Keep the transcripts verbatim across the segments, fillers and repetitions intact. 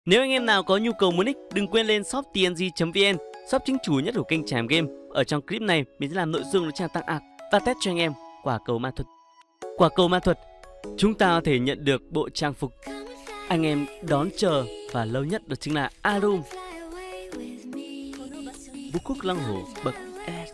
Nếu anh em nào có nhu cầu mua nick, đừng quên lên shop tê en giê chấm vê en, shop chính chủ nhất của kênh Trải Game. Ở trong clip này, mình sẽ làm nội dung đó trang tăng ạc và test cho anh em quả cầu ma thuật. Quả cầu ma thuật, chúng ta có thể nhận được bộ trang phục anh em đón chờ và lâu nhất, đó chính là Arum, Vũ Quốc Long Hổ bậc S.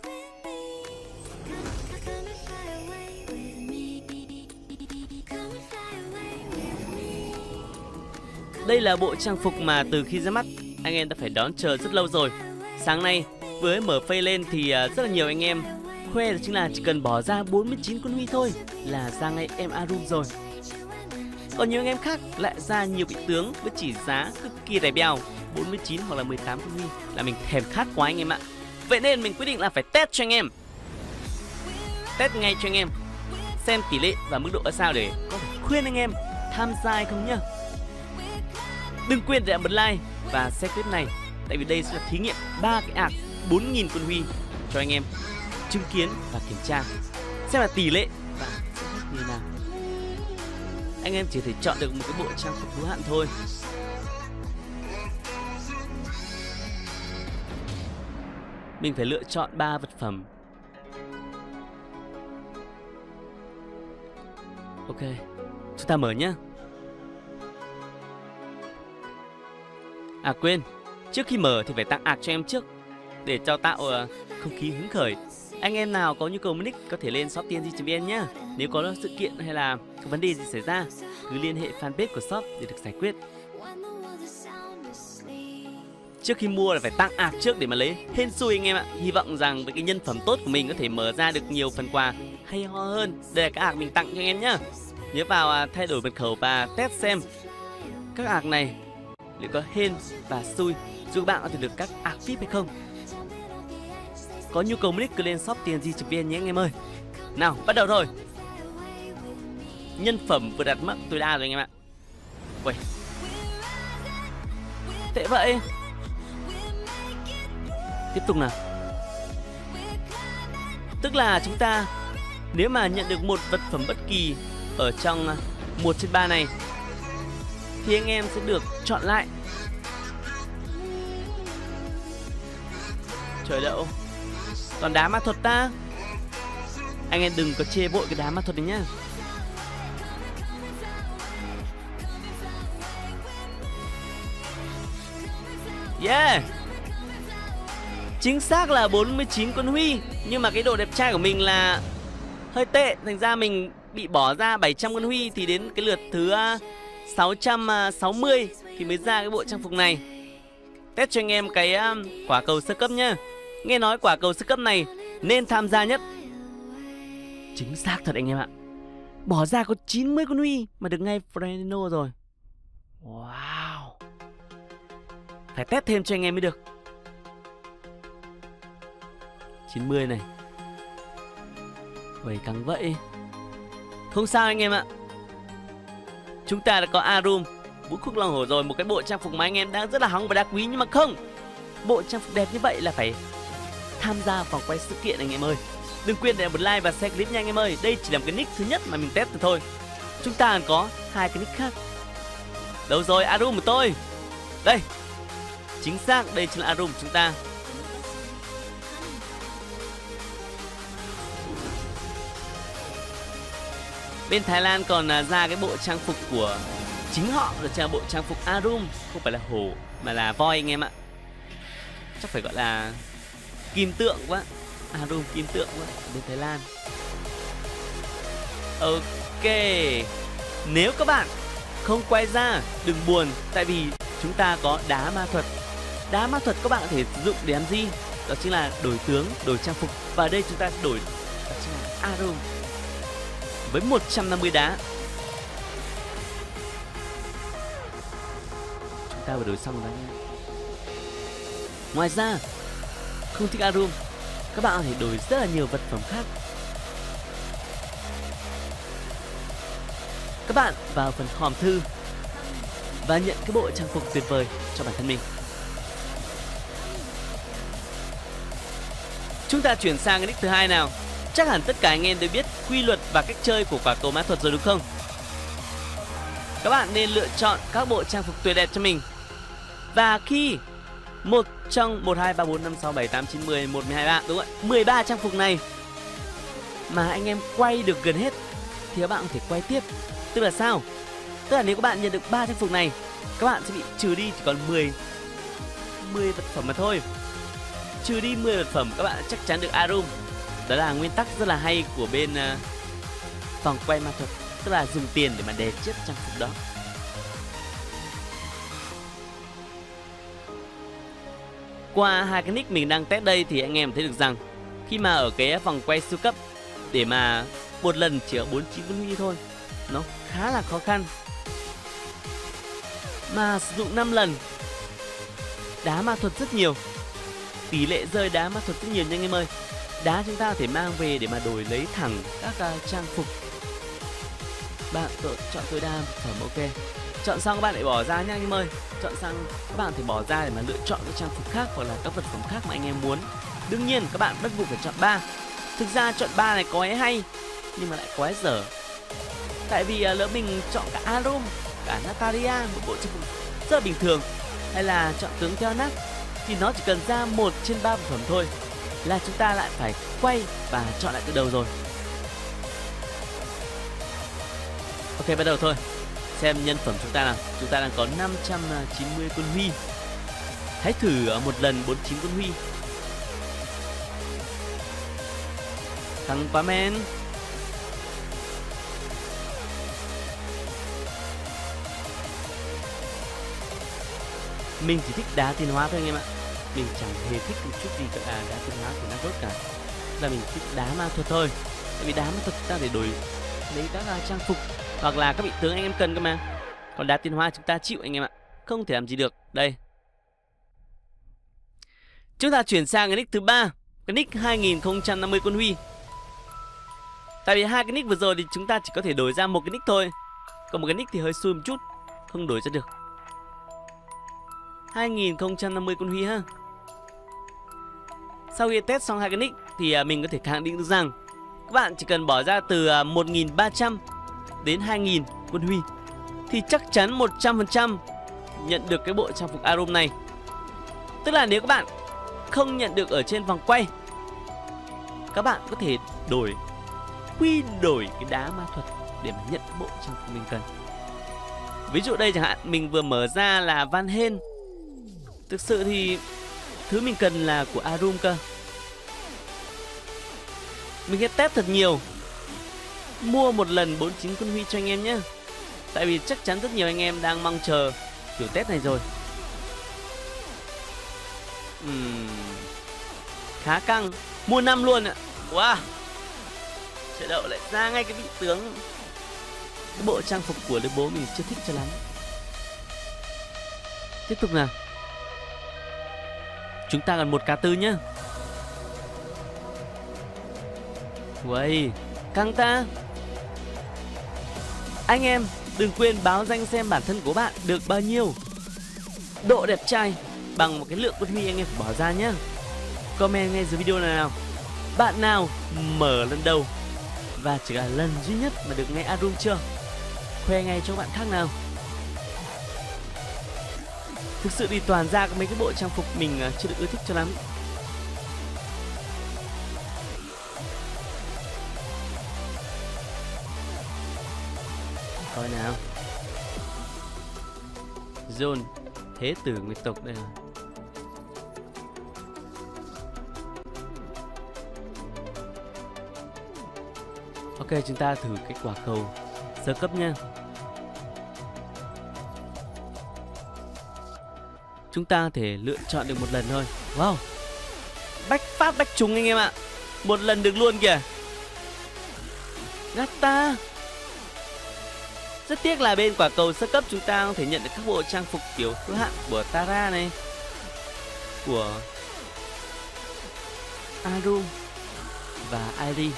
Đây là bộ trang phục mà từ khi ra mắt anh em đã phải đón chờ rất lâu rồi. Sáng nay với mở phây lên thì rất là nhiều anh em khoe là chính là chỉ cần bỏ ra bốn mươi chín con huy thôi là ra ngay em Arum rồi. Còn nhiều anh em khác lại ra nhiều vị tướng với chỉ giá cực kỳ rẻ bèo, bốn mươi chín hoặc là mười tám con huy, là mình thèm khát quá anh em ạ. Vậy nên mình quyết định là phải test cho anh em, test ngay cho anh em xem tỷ lệ và mức độ ra sao để có thể khuyên anh em tham gia hay không nhá. Đừng quên để bật like và share clip này, tại vì đây sẽ là thí nghiệm ba cái ạc bốn nghìn con huy cho anh em chứng kiến và kiểm tra xem là tỷ lệ và sẽ hết như nào. Anh em chỉ thể chọn được một cái bộ trang phục hữu hạn thôi. Mình phải lựa chọn ba vật phẩm. Ok, chúng ta mở nhé. À quên, trước khi mở thì phải tặng ạc cho em trước để cho tạo uh, không khí hứng khởi. Anh em nào có nhu cầu mua nick có thể lên shop tê en giê chấm vê en nhé. Nếu có sự kiện hay là có vấn đề gì xảy ra, cứ liên hệ fanpage của shop để được giải quyết. Trước khi mua là phải tặng ạc trước để mà lấy hên xui anh em ạ. Hy vọng rằng với cái nhân phẩm tốt của mình có thể mở ra được nhiều phần quà hay ho hơn. Đây là cái ạc mình tặng cho anh em nhé. Nhớ vào uh, thay đổi mật khẩu và test xem các ạc này liệu có hên và xui giúp bạn có thể được các ạc vê i pê hay không. Có nhu cầu mua nick cứ lên shop tê en giê chấm vê en nhé anh em ơi. Nào, bắt đầu thôi. Nhân phẩm vừa đạt mức tối đa rồi anh em ạ. Uầy, tệ vậy. Tiếp tục nào. Tức là chúng ta nếu mà nhận được một vật phẩm bất kỳ ở trong một trên ba này thì anh em sẽ được chọn lại. Trời đậu, toàn đá ma thuật ta. Anh em đừng có chê vội cái đá ma thuật này nhá. Yeah, chính xác là bốn mươi chín con huy. Nhưng mà cái độ đẹp trai của mình là hơi tệ, thành ra mình bị bỏ ra bảy trăm con huy. Thì đến cái lượt thứ sáu trăm sáu mươi thì mới ra cái bộ trang phục này. Test cho anh em cái quả cầu sơ cấp nhá. Nghe nói quả cầu sơ cấp này nên tham gia nhất. Chính xác thật anh em ạ. Bỏ ra có chín mươi con huy mà được ngay Frenino rồi. Wow, phải test thêm cho anh em mới được. chín mươi này. Vậy căng vậy. Không sao anh em ạ. Chúng ta đã có Arum, Vũ Quốc Long Hổ rồi. Một cái bộ trang phục mà anh em đang rất là hóng và đá quý. Nhưng mà không, bộ trang phục đẹp như vậy là phải tham gia vòng quay sự kiện anh em ơi. Đừng quên để một like và share clip nha anh em ơi. Đây chỉ là một cái nick thứ nhất mà mình test được thôi. Chúng ta còn có hai cái nick khác. Đâu rồi Arum của tôi? Đây, chính xác đây chính là Arum của chúng ta. Bên Thái Lan còn ra cái bộ trang phục của chính họ, được là bộ trang phục Arum, không phải là hổ mà là voi anh em ạ. Chắc phải gọi là kim tượng quá. Arum kim tượng quá bên Thái Lan. Ok, nếu các bạn không quay ra đừng buồn, tại vì chúng ta có đá ma thuật. Đá ma thuật các bạn có thể sử dụng để làm gì? Đó chính là đổi tướng, đổi trang phục. Và ở đây chúng ta đổi đó chính là Arum với một trăm năm mươi đá. Chúng ta vừa đổi xong rồi nha. Ngoài ra, không thích Arum, các bạn có thể đổi rất là nhiều vật phẩm khác. Các bạn vào phần hòm thư và nhận cái bộ trang phục tuyệt vời cho bản thân mình. Chúng ta chuyển sang cái nick thứ hai nào. Chắc hẳn tất cả anh em đều biết quy luật và cách chơi của quả cầu ma thuật rồi đúng không? Các bạn nên lựa chọn các bộ trang phục tuyệt đẹp cho mình Và khi một trong một, hai, ba, bốn, năm, sáu, bảy, tám, chín, mười, một, mười hai, ba, đúng rồi, mười ba trang phục này mà anh em quay được gần hết thì các bạn có thể quay tiếp. Tức là sao? Tức là nếu các bạn nhận được ba trang phục này, các bạn sẽ bị trừ đi chỉ còn mười mười vật phẩm mà thôi. Trừ đi mười vật phẩm, các bạn chắc chắn được Arum. Đó là nguyên tắc rất là hay của bên uh, vòng quay ma thuật. Tức là dùng tiền để mà đè chết trang phục đó. Qua hai cái nick mình đang test đây thì anh em thấy được rằng khi mà ở cái vòng quay siêu cấp để mà một lần chỉ ở bốn mươi chín con huy thôi, nó khá là khó khăn. Mà sử dụng năm lần đá ma thuật rất nhiều, tỷ lệ rơi đá ma thuật rất nhiều nha anh em ơi. Đá chúng ta có thể mang về để mà đổi lấy thẳng các uh, trang phục. Bạn tự chọn tối đa vật phẩm, ok. Chọn xong các bạn lại bỏ ra nha anh em ơi. Chọn xong các bạn có thể bỏ ra để mà lựa chọn các trang phục khác hoặc là các vật phẩm khác mà anh em muốn. Đương nhiên các bạn bắt buộc phải chọn ba. Thực ra chọn ba này có ấy hay nhưng mà lại có ấy dở. Tại vì uh, lỡ mình chọn cả Arum, cả Natalia, một bộ trang phục rất là bình thường, hay là chọn tướng Theonax thì nó chỉ cần ra một trên ba vật phẩm thôi là chúng ta lại phải quay và chọn lại từ đầu rồi. Ok, bắt đầu thôi. Xem nhân phẩm chúng ta nào. Chúng ta đang có năm trăm chín mươi con huy. Hãy thử một lần bốn mươi chín con huy. Thằng quá men. Mình chỉ thích đá tiến hóa thôi anh em ạ. Mình chẳng hề thích một chút gì cả à, đá tiến hóa của Naruto cả. Là mình thích đá ma thuật thôi. Tại vì đá ma thuật ta để đổi lấy các trang phục hoặc là các vị tướng anh em cần cơ mà. Còn đá tiến hóa chúng ta chịu anh em ạ, không thể làm gì được. Đây, chúng ta chuyển sang cái nick thứ ba, cái nick hai nghìn không trăm năm mươi con huy. Tại vì hai cái nick vừa rồi thì chúng ta chỉ có thể đổi ra một cái nick thôi, còn một cái nick thì hơi xui một chút, không đổi ra được. Hai nghìn không trăm năm mươi con huy ha. Sau khi test xong hai cái nick thì mình có thể khẳng định được rằng các bạn chỉ cần bỏ ra từ một nghìn ba trăm đến hai nghìn con huy thì chắc chắn một trăm phần trăm nhận được cái bộ trang phục Arum này. Tức là nếu các bạn không nhận được ở trên vòng quay, các bạn có thể đổi, quy đổi cái đá ma thuật để mà nhận bộ trang phục mình cần. Ví dụ đây chẳng hạn, mình vừa mở ra là Van Halen. Thực sự thì thứ mình cần là của Arum cơ. Mình sẽ test thật nhiều, mua một lần bốn mươi chín con huy cho anh em nhé. Tại vì chắc chắn rất nhiều anh em đang mong chờ kiểu test này rồi. uhm, Khá căng. Mua năm luôn ạ. Wow, trời đậu lại ra ngay cái vị tướng. Cái bộ trang phục của đứa bố mình chưa thích cho lắm. Tiếp tục nào. Chúng ta còn một cá tư nhá. Uầy, căng ta. Anh em đừng quên báo danh xem bản thân của bạn được bao nhiêu độ đẹp trai bằng một cái lượng con huy anh em phải bỏ ra nhé. Comment ngay dưới video này nào. Bạn nào mở lần đầu và chỉ là lần duy nhất mà được nghe Arum chưa? Khoe ngay cho bạn khác nào. Thực sự thì toàn ra có mấy cái bộ trang phục mình chưa được ưa thích cho lắm. Coi nào. Zone Thế tử Nguyệt tộc đây rồi. Ok, chúng ta thử cái quả cầu sơ cấp nha. Chúng ta có thể lựa chọn được một lần thôi. Wow, bách phát bách trúng anh em ạ. Một lần được luôn kìa. Gata. Rất tiếc là bên quả cầu sơ cấp chúng ta không thể nhận được các bộ trang phục kiểu thứ hạng của Tara này, của Arum và Airi.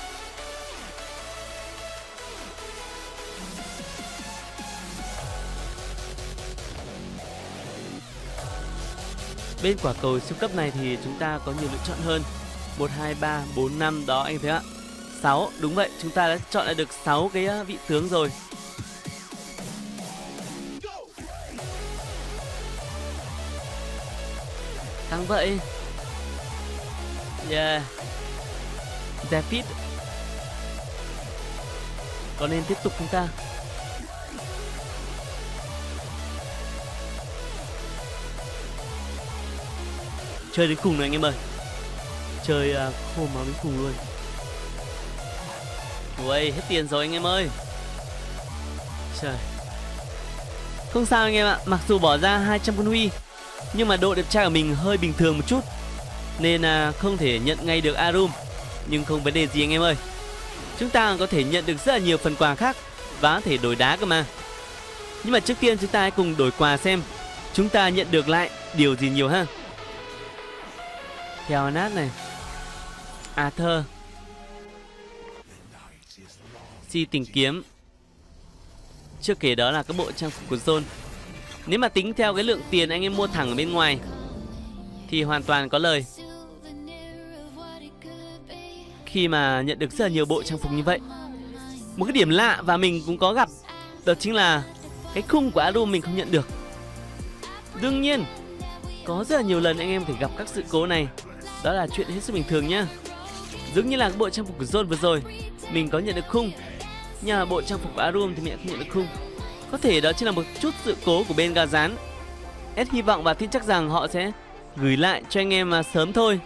Bên quả cầu siêu cấp này thì chúng ta có nhiều lựa chọn hơn. Một, hai, ba, bốn, năm đó anh thấy ạ. Sáu, đúng vậy, chúng ta đã chọn lại được sáu cái vị tướng rồi. Tăng vậy. Yeah. David. Có nên tiếp tục không ta? Chơi đến cùng rồi anh em ơi. Chơi uh, khô máu đến cùng luôn. Ui, hết tiền rồi anh em ơi. Trời. Không sao anh em ạ. Mặc dù bỏ ra hai trăm con huy, nhưng mà độ đẹp trai của mình hơi bình thường một chút, nên uh, không thể nhận ngay được Arum. Nhưng không vấn đề gì anh em ơi. Chúng ta có thể nhận được rất là nhiều phần quà khác và có thể đổi đá cơ mà. Nhưng mà trước tiên chúng ta hãy cùng đổi quà xem chúng ta nhận được lại điều gì nhiều ha. Theo nát này, Arthur, Si tìm kiếm. Chưa kể đó là các bộ trang phục của Zone. Nếu mà tính theo cái lượng tiền anh em mua thẳng ở bên ngoài thì hoàn toàn có lời, khi mà nhận được rất là nhiều bộ trang phục như vậy. Một cái điểm lạ và mình cũng có gặp, đó chính là cái khung của Arum mình không nhận được. Đương nhiên có rất là nhiều lần anh em phải gặp các sự cố này. Đó là chuyện hết sức bình thường nhá. Giống như là cái bộ trang phục của Zone vừa rồi, mình có nhận được khung, nhưng mà bộ trang phục của Arum thì mình không nhận được khung. Có thể đó chỉ là một chút sự cố của bên gà rán. S hy vọng và tin chắc rằng họ sẽ gửi lại cho anh em mà sớm thôi.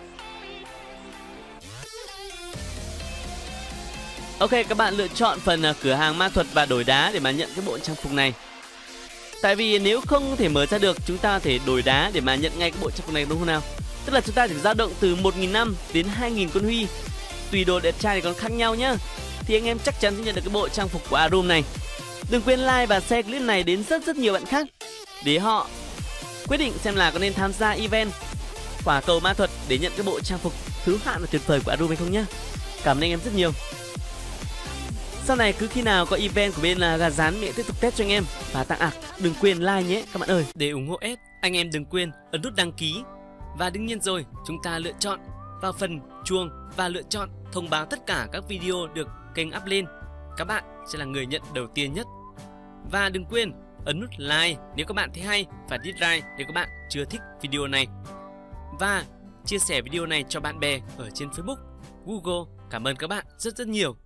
Ok, các bạn lựa chọn phần cửa hàng ma thuật và đổi đá để mà nhận cái bộ trang phục này. Tại vì nếu không thể mở ra được, chúng ta có thể đổi đá để mà nhận ngay cái bộ trang phục này, đúng không nào? Tức là chúng ta chỉ dao động từ một nghìn năm đến hai nghìn con huy, tùy độ đẹp trai thì còn khác nhau nhá. Thì anh em chắc chắn sẽ nhận được cái bộ trang phục của Arum này. Đừng quên like và share clip này đến rất rất nhiều bạn khác, để họ quyết định xem là có nên tham gia event quả cầu ma thuật để nhận cái bộ trang phục thứ hạng và tuyệt vời của Arum hay không nhá. Cảm ơn anh em rất nhiều. Sau này cứ khi nào có event của bên là gà rán, mẹ tiếp tục test cho anh em và tặng ạc. Đừng quên like nhé các bạn ơi. Để ủng hộ S, anh em đừng quên ấn nút đăng ký. Và đương nhiên rồi, chúng ta lựa chọn vào phần chuông và lựa chọn thông báo tất cả các video được kênh up lên. Các bạn sẽ là người nhận đầu tiên nhất. Và đừng quên ấn nút like nếu các bạn thấy hay và dislike nếu các bạn chưa thích video này. Và chia sẻ video này cho bạn bè ở trên Facebook, Google. Cảm ơn các bạn rất rất nhiều.